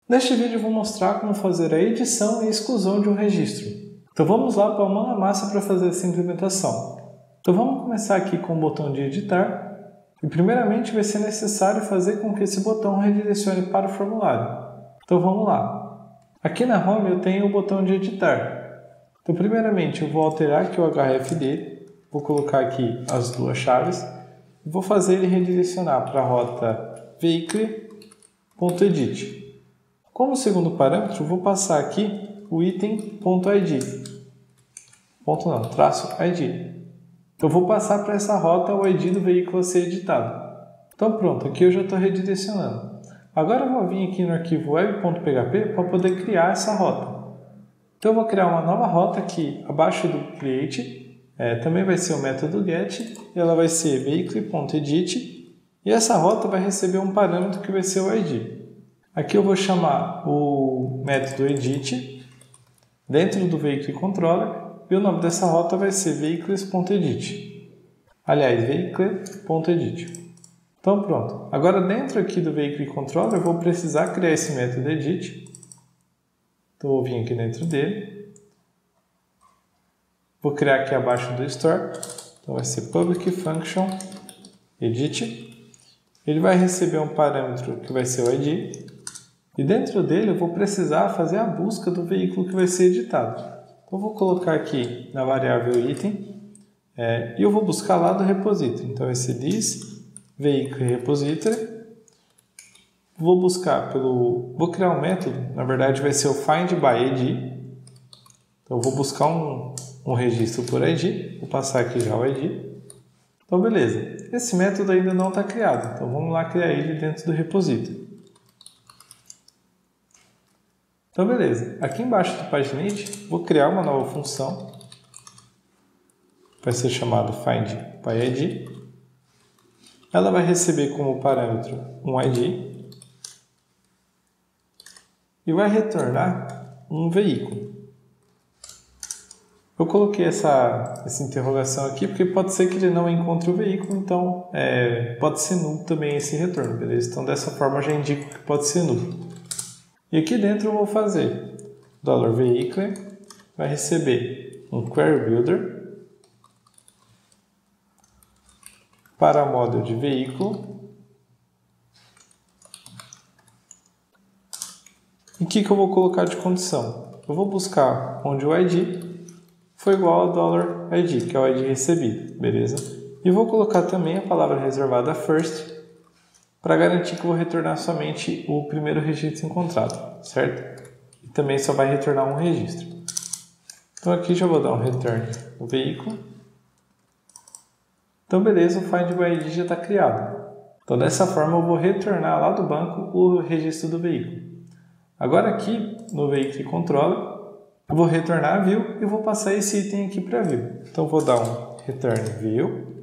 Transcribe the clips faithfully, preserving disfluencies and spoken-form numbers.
Neste vídeo eu vou mostrar como fazer a edição e exclusão de um registro. Então vamos lá para a mão na massa para fazer essa implementação. Então vamos começar aqui com o botão de editar. E primeiramente vai ser necessário fazer com que esse botão redirecione para o formulário. Então vamos lá. Aqui na Home eu tenho o botão de editar. Então primeiramente eu vou alterar aqui o H F D. Vou colocar aqui as duas chaves. E vou fazer ele redirecionar para a rota vehicle.edit. Como segundo parâmetro, eu vou passar aqui o item.id. Ponto não, traço I D. Eu vou passar para essa rota o I D do veículo a ser editado. Então pronto, aqui eu já estou redirecionando. Agora eu vou vir aqui no arquivo web.php para poder criar essa rota. Então eu vou criar uma nova rota aqui abaixo do create. É, também vai ser o método get. E ela vai ser vehicle.edit. E essa rota vai receber um parâmetro que vai ser o I D. Aqui eu vou chamar o método edit dentro do vehicle controller. E o nome dessa rota vai ser vehicles.edit. Aliás, vehicle.edit. Então pronto. Agora dentro aqui do vehicle controller eu vou precisar criar esse método edit. Então vou vir aqui dentro dele. Vou criar aqui abaixo do store. Então vai ser public function edit. Ele vai receber um parâmetro que vai ser o I D. E dentro dele eu vou precisar fazer a busca do veículo que vai ser editado. Então, eu vou colocar aqui na variável item é, e eu vou buscar lá do repository. Então, esse this vehicle repository. Vou buscar pelo... Vou criar um método, na verdade vai ser o find by I D. Então, eu vou buscar um, um registro por I D. Vou passar aqui já o I D. Então, beleza. Esse método ainda não está criado. Então, vamos lá criar ele dentro do repository. Então, beleza. Aqui embaixo do paginate, vou criar uma nova função. Vai ser chamada find by I D. Ela vai receber como parâmetro um I D. E vai retornar um veículo. Eu coloquei essa, essa interrogação aqui porque pode ser que ele não encontre o veículo, então é, pode ser nulo também esse retorno, beleza? Então, dessa forma, eu já indico que pode ser nulo. E aqui dentro eu vou fazer $vehicle, vai receber um query builder para a model de veículo. E o que, que eu vou colocar de condição? Eu vou buscar onde o I D foi igual a $I D, que é o I D recebido, beleza? E vou colocar também a palavra reservada first, para garantir que eu vou retornar somente o primeiro registro encontrado, certo? E também só vai retornar um registro. Então aqui já vou dar um return no veículo. Então beleza, o find by I D já está criado. Então dessa forma eu vou retornar lá do banco o registro do veículo. Agora aqui no vehicle controller, eu vou retornar a view e vou passar esse item aqui para view. Então eu vou dar um return view.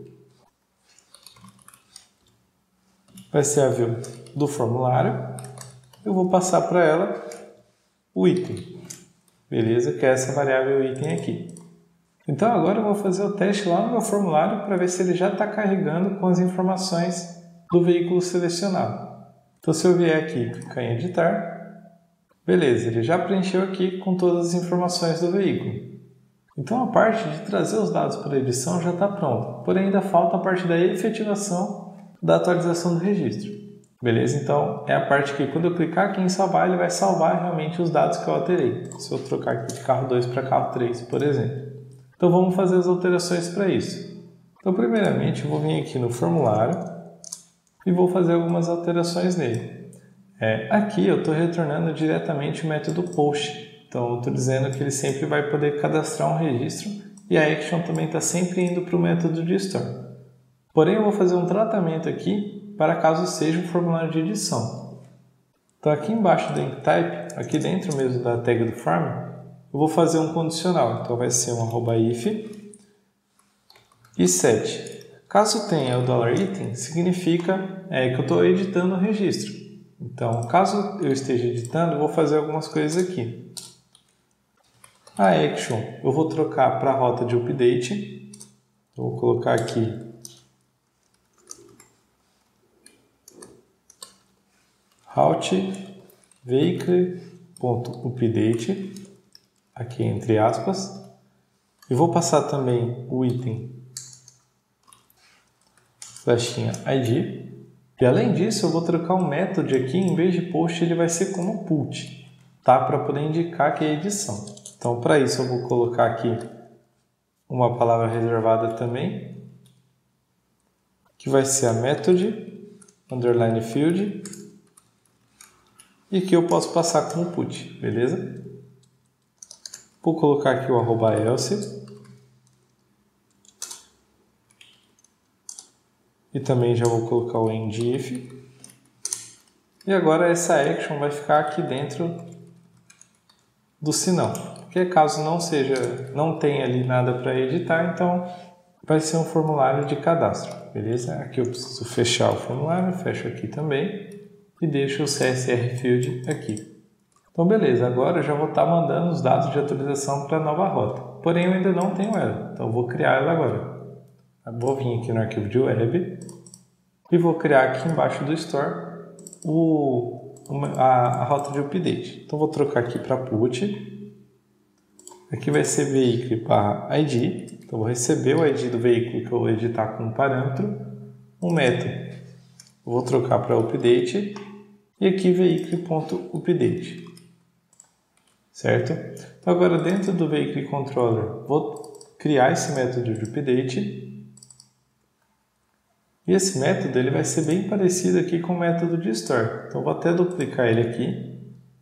Vai ser a view do formulário. Eu vou passar para ela o item. Beleza? Que é essa variável item aqui. Então agora eu vou fazer o teste lá no meu formulário para ver se ele já está carregando com as informações do veículo selecionado. Então se eu vier aqui e clicar em editar, beleza, ele já preencheu aqui com todas as informações do veículo. Então a parte de trazer os dados para a edição já está pronta, porém ainda falta a parte da efetivação da atualização do registro. Beleza? Então, é a parte que quando eu clicar aqui em salvar, ele vai salvar realmente os dados que eu alterei. Se eu trocar aqui de carro dois para carro três, por exemplo. Então, vamos fazer as alterações para isso. Então, primeiramente, eu vou vir aqui no formulário e vou fazer algumas alterações nele. É, aqui eu estou retornando diretamente o método post. Então, eu estou dizendo que ele sempre vai poder cadastrar um registro e a action também está sempre indo para o método de store. Porém, eu vou fazer um tratamento aqui para caso seja um formulário de edição. Então, aqui embaixo do type, aqui dentro mesmo da tag do farm, eu vou fazer um condicional. Então, vai ser um arroba if e set. Caso tenha o $item, significa é, que eu estou editando o registro. Então, caso eu esteja editando, eu vou fazer algumas coisas aqui. A action eu vou trocar para a rota de update. Eu vou colocar aqui route vehicle.update, aqui entre aspas, e vou passar também o item flechinha I D. E além disso, eu vou trocar um método aqui, em vez de post, ele vai ser como put, tá? Para poder indicar que é edição. Então, para isso, eu vou colocar aqui uma palavra reservada também, que vai ser a method, underline field, e que eu posso passar como put, beleza? Vou colocar aqui o arroba else, e também já vou colocar o end if. E agora essa action vai ficar aqui dentro do senão. Porque caso não seja, não tenha ali nada para editar, então vai ser um formulário de cadastro, beleza? Aqui eu preciso fechar o formulário, fecho aqui também e deixo o C S R Field aqui. Então beleza, agora eu já vou estar mandando os dados de atualização para a nova rota. Porém eu ainda não tenho ela, então eu vou criar ela agora. Vou vir aqui no arquivo de web e vou criar aqui embaixo do store o, a, a rota de update. Então vou trocar aqui para put. Aqui vai ser vehicle barra I D. Então vou receber o I D do veículo que eu vou editar com um parâmetro, um método. Eu vou trocar para update e aqui vehicle.update. Certo? Então agora dentro do vehicle controller vou criar esse método de update. E esse método ele vai ser bem parecido aqui com o método de store. Então vou até duplicar ele aqui.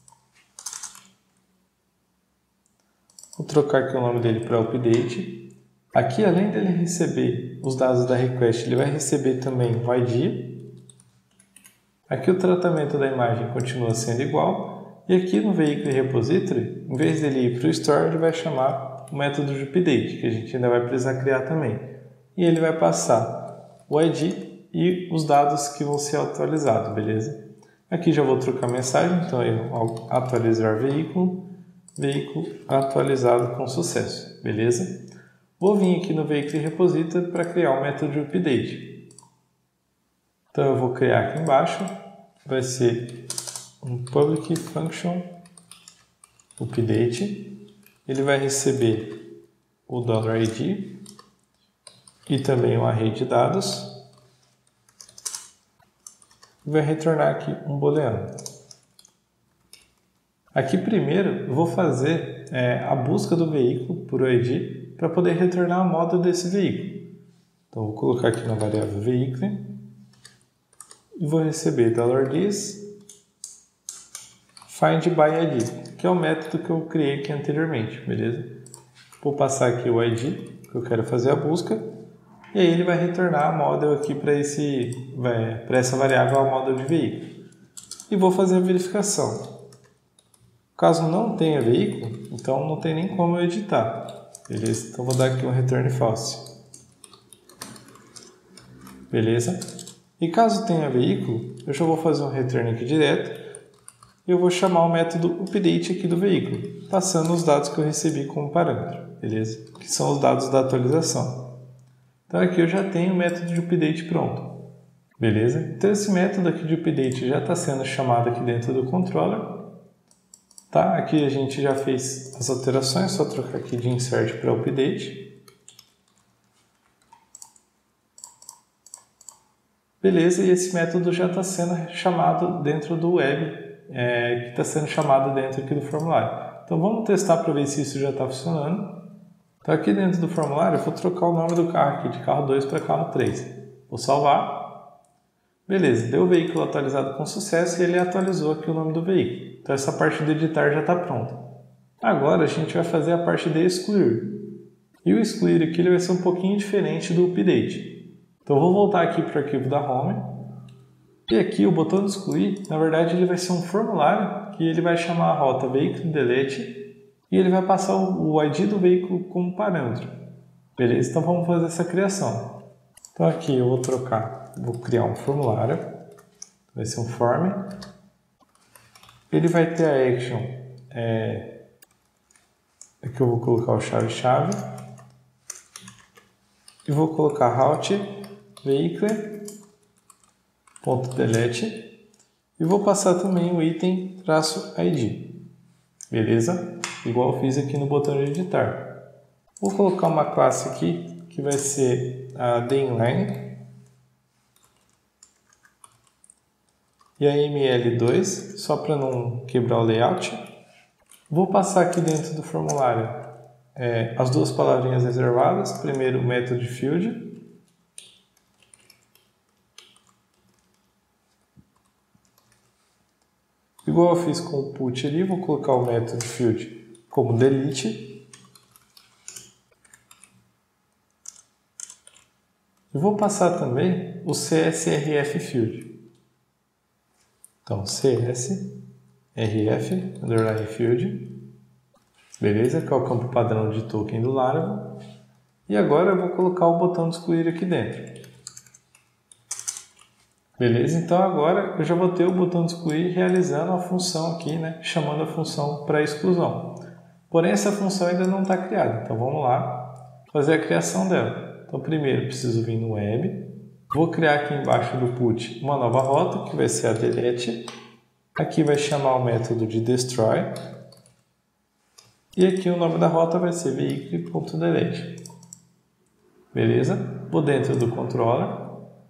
Vou trocar aqui o nome dele para update. Aqui, além dele receber os dados da request, ele vai receber também o I D. Aqui o tratamento da imagem continua sendo igual. E aqui no vehicle repository, em vez dele ir para o store, ele vai chamar o método de update, que a gente ainda vai precisar criar também. E ele vai passar o I D e os dados que vão ser atualizados, beleza? Aqui já vou trocar a mensagem, então eu atualizar veículo, veículo atualizado com sucesso, beleza? Vou vir aqui no vehicle repository para criar o método de update. Então eu vou criar aqui embaixo, vai ser um public function update, ele vai receber o $id e também um array de dados e vai retornar aqui um booleano. Aqui primeiro eu vou fazer é, a busca do veículo por I D para poder retornar a moda desse veículo. Então vou colocar aqui na variável vehicle e vou receber $this find by I D, que é o método que eu criei aqui anteriormente, beleza? Vou passar aqui o I D que eu quero fazer a busca. E aí ele vai retornar a model aqui para esse, para essa variável, a model de veículo. E vou fazer a verificação. Caso não tenha veículo, então não tem nem como eu editar. Beleza? Então vou dar aqui um return false. Beleza? E caso tenha veículo, eu já vou fazer um return aqui direto. E eu vou chamar o método update aqui do veículo, passando os dados que eu recebi como parâmetro. Beleza? Que são os dados da atualização. Então aqui eu já tenho o método de update pronto, beleza? Então esse método aqui de update já está sendo chamado aqui dentro do controller, tá? Aqui a gente já fez as alterações, só trocar aqui de insert para update. Beleza, e esse método já está sendo chamado dentro do web, é, que está sendo chamado dentro aqui do formulário. Então vamos testar para ver se isso já está funcionando. Então aqui dentro do formulário eu vou trocar o nome do carro aqui de carro dois para carro três. Vou salvar. Beleza, deu o veículo atualizado com sucesso e ele atualizou aqui o nome do veículo. Então essa parte de editar já está pronta. Agora a gente vai fazer a parte de excluir. E o excluir aqui ele vai ser um pouquinho diferente do update. Então eu vou voltar aqui para o arquivo da home. E aqui o botão de excluir, na verdade ele vai ser um formulário que ele vai chamar a rota vehicle delete e ele vai passar o I D do veículo como parâmetro. Beleza? Então vamos fazer essa criação. Então aqui eu vou trocar, vou criar um formulário. Vai ser um form. Ele vai ter a action. É, aqui eu vou colocar o chave-chave. E vou colocar route vehicle ponto delete. E vou passar também o item traço I D. Beleza? Igual eu fiz aqui no botão de editar. Vou colocar uma classe aqui que vai ser a DInline e a M L dois, só para não quebrar o layout. Vou passar aqui dentro do formulário é, as duas palavrinhas reservadas. Primeiro o método field. Igual eu fiz com o put ali, vou colocar o método field como delete. E vou passar também o C S R F field. Então, C S R F underline field. Beleza? Que é o campo padrão de token do Laravel. E agora eu vou colocar o botão de excluir aqui dentro. Beleza? Então agora eu já vou ter o botão de excluir realizando a função aqui, né? Chamando a função para exclusão. Porém, essa função ainda não está criada. Então vamos lá fazer a criação dela. Então primeiro preciso vir no web. Vou criar aqui embaixo do put uma nova rota, que vai ser a delete. Aqui vai chamar o método de destroy. E aqui o nome da rota vai ser vehicle.delete. Beleza? Vou dentro do controller.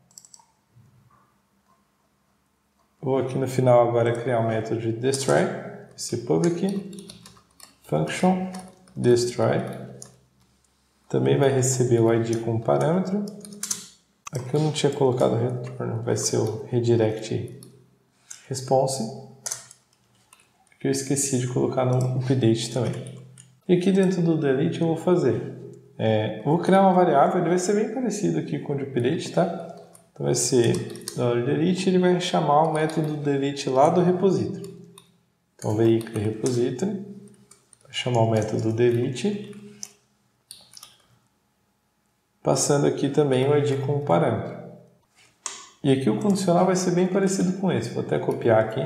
Vou aqui no final agora criar o método de destroy. Esse public function destroy. Também vai receber o I D como parâmetro. Aqui eu não tinha colocado retorno, vai ser o redirect response. Aqui eu esqueci de colocar no update também. E aqui dentro do delete eu vou fazer. É, eu vou criar uma variável, ele vai ser bem parecido aqui com o de update, tá? Então vai ser delete, ele vai chamar o método delete lá do repository. Então vehicle repository, vai chamar o método delete, passando aqui também o I D como parâmetro. E aqui o condicional vai ser bem parecido com esse, vou até copiar aqui.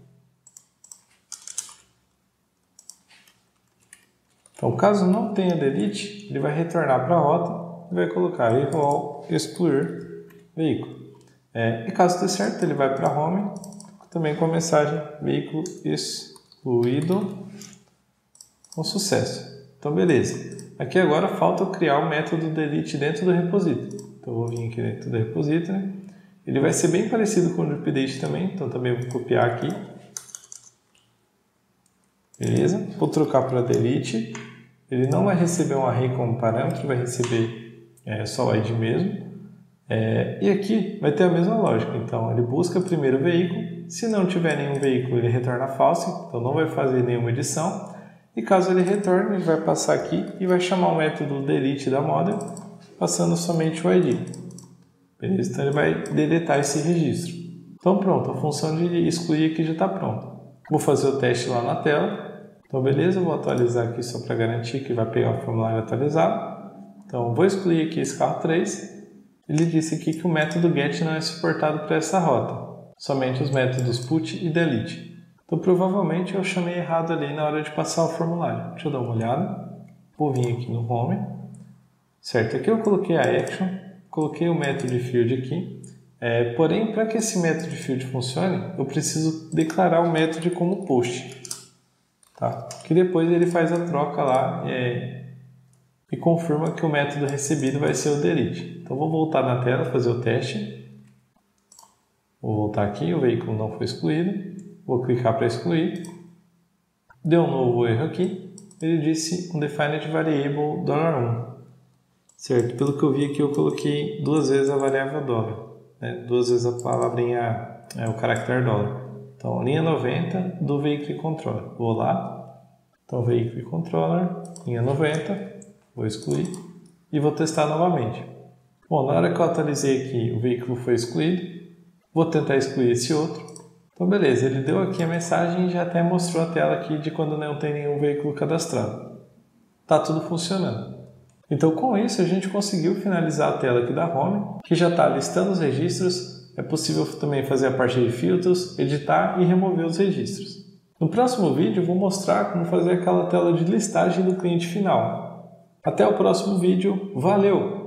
Então caso não tenha delete, ele vai retornar para a rota e vai colocar equal excluir veículo. É, e caso dê certo, ele vai para home, também com a mensagem veículo excluído com sucesso. Então, beleza. Aqui agora falta eu criar o método delete dentro do repository. Então, eu vou vir aqui dentro do repository. Ele vai ser bem parecido com o do update também, então também vou copiar aqui. Beleza? Vou trocar para delete. Ele não vai receber um array como parâmetro, vai receber é, só o I D mesmo. É, e aqui vai ter a mesma lógica, então ele busca primeiro o veículo, se não tiver nenhum veículo ele retorna false, então não vai fazer nenhuma edição, e caso ele retorne ele vai passar aqui e vai chamar o método delete da model, passando somente o I D. Beleza? Então ele vai deletar esse registro. Então pronto, a função de excluir aqui já está pronta. Vou fazer o teste lá na tela, então beleza, vou atualizar aqui só para garantir que vai pegar o formulário atualizado. Então vou excluir aqui esse carro três. Ele disse aqui que o método get não é suportado para essa rota, somente os métodos put e delete. Então provavelmente eu chamei errado ali na hora de passar o formulário. Deixa eu dar uma olhada. Vou vir aqui no home. Certo, aqui eu coloquei a action, coloquei o método field aqui. É, porém, para que esse método field funcione, eu preciso declarar o método como post. Tá? Que depois ele faz a troca lá é, e confirma que o método recebido vai ser o delete. Então vou voltar na tela, fazer o teste. Vou voltar aqui, o veículo não foi excluído. Vou clicar para excluir. Deu um novo erro aqui. Ele disse undefined variable um. Certo? Pelo que eu vi aqui, eu coloquei duas vezes a variável dólar. Né? Duas vezes a palavrinha, é, o caractere dólar. Então, linha noventa do vehicle controller. Vou lá. Então, vehicle controller, linha noventa. Vou excluir e vou testar novamente. Bom, na hora que eu atualizei aqui, o veículo foi excluído. Vou tentar excluir esse outro. Então, beleza, ele deu aqui a mensagem e já até mostrou a tela aqui de quando não tem nenhum veículo cadastrado. Tá tudo funcionando. Então, com isso, a gente conseguiu finalizar a tela aqui da home, que já está listando os registros. É possível também fazer a parte de filtros, editar e remover os registros. No próximo vídeo, eu vou mostrar como fazer aquela tela de listagem do cliente final. Até o próximo vídeo. Valeu!